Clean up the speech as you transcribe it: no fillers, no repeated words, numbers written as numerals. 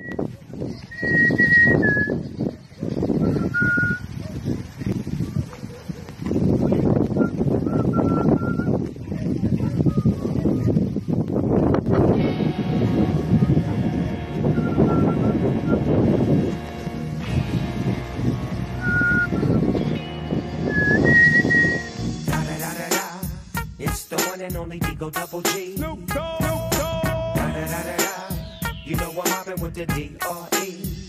It's the one and only Digo Double G. Snoop Dogg. Da da da da da. You know I'm mobbing with the D.R.E.